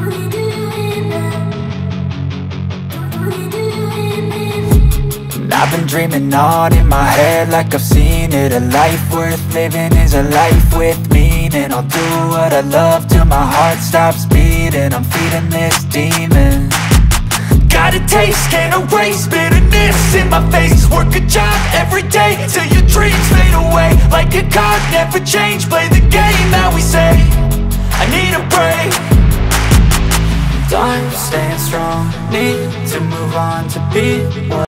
I've been dreaming on in my head like I've seen it. A life worth living is a life with meaning. I'll do what I love till my heart stops beating. I'm feeding this demon. Got a taste, can't erase bitterness in my face. Work a job every day till your dreams fade away. Like a card, never change, play the game that we say. I need a break. Done staying strong, need to move on to be what